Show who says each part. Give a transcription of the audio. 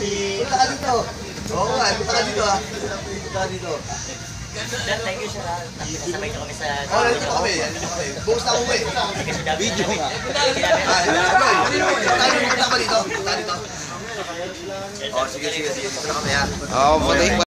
Speaker 1: Punta ka dito. Oo nga, punta ka dito ha. Punta ka dito.
Speaker 2: Sir, thank you sir. Kasabay niyo kami sa...
Speaker 1: Oo, nandito kami. Bukas na ako eh.
Speaker 2: Video nga.
Speaker 1: Punta ka dito. Punta ka dito. Oh, sige. Punta kami ha.
Speaker 3: Oo,